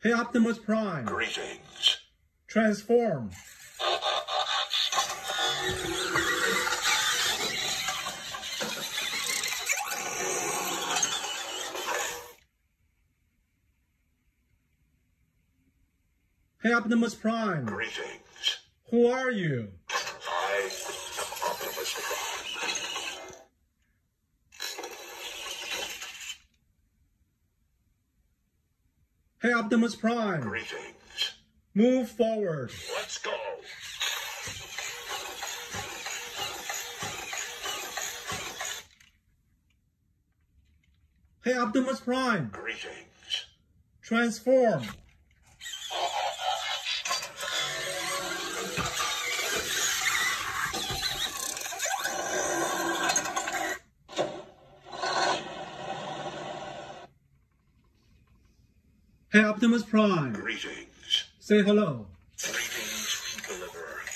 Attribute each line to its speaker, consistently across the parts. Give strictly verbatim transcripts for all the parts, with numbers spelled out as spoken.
Speaker 1: Hey Optimus Prime.
Speaker 2: Greetings.
Speaker 1: Transform. Hey Optimus Prime.
Speaker 2: Greetings.
Speaker 1: Who are you?
Speaker 2: I am Optimus Prime.
Speaker 1: Hey Optimus Prime.
Speaker 2: Greetings.
Speaker 1: Move forward.
Speaker 2: Let's go.
Speaker 1: Hey Optimus Prime.
Speaker 2: Greetings.
Speaker 1: Transform. Hey Optimus Prime.
Speaker 2: Greetings.
Speaker 1: Say hello.
Speaker 2: Greetings, people of Earth.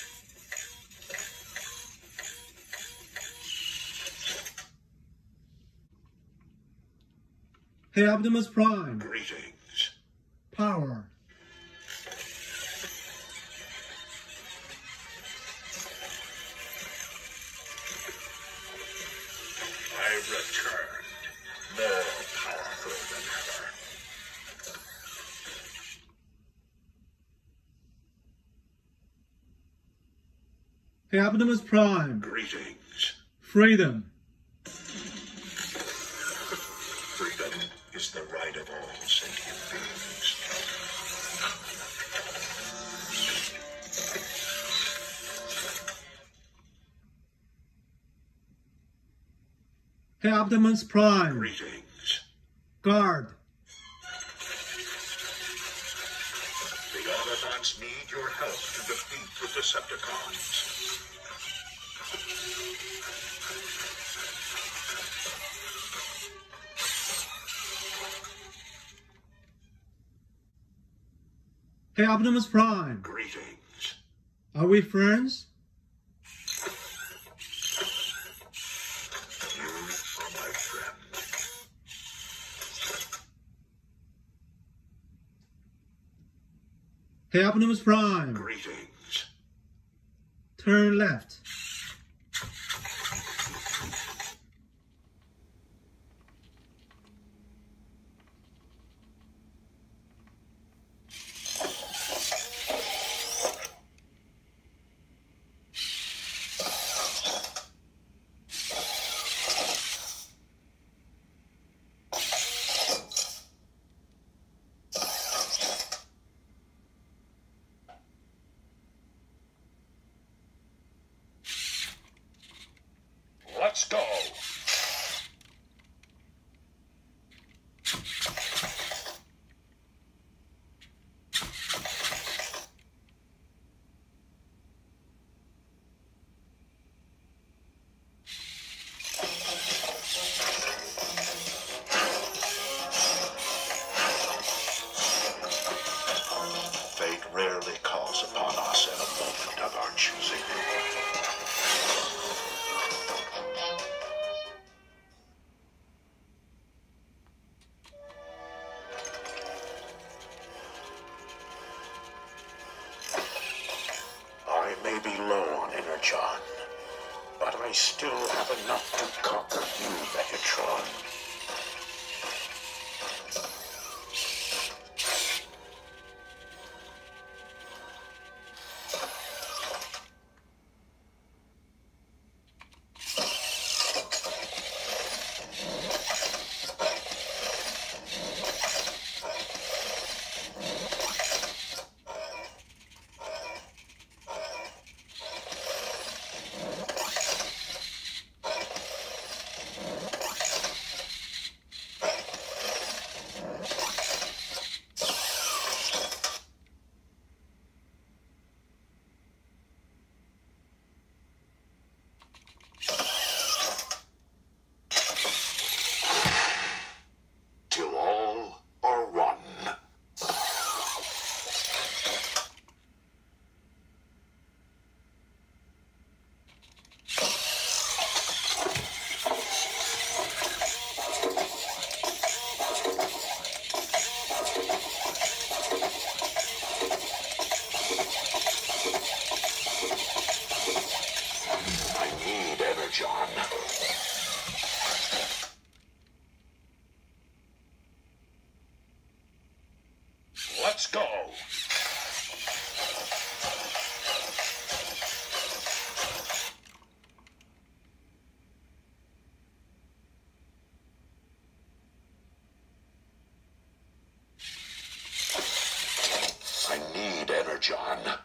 Speaker 1: Hey Optimus Prime.
Speaker 2: Greetings.
Speaker 1: Power.
Speaker 2: I've returned, more powerful than ever.
Speaker 1: Hey Optimus Prime.
Speaker 2: Greetings.
Speaker 1: Freedom.
Speaker 2: Freedom is the right of all sentient beings.
Speaker 1: Hey Optimus Prime.
Speaker 2: Greetings.
Speaker 1: Guard.
Speaker 2: The Autobots need your help to defeat the Decepticons.
Speaker 1: Hey Optimus Prime.
Speaker 2: Greetings.
Speaker 1: Are we friends?
Speaker 2: You are my friend.
Speaker 1: Hey Optimus Prime.
Speaker 2: Greetings.
Speaker 1: Turn left.
Speaker 2: Let's go. Fate rarely calls upon us in a moment of our choosing. I may be low on energon, but I still have enough to conquer you, Megatron. Energon. Let's go. I need Energon.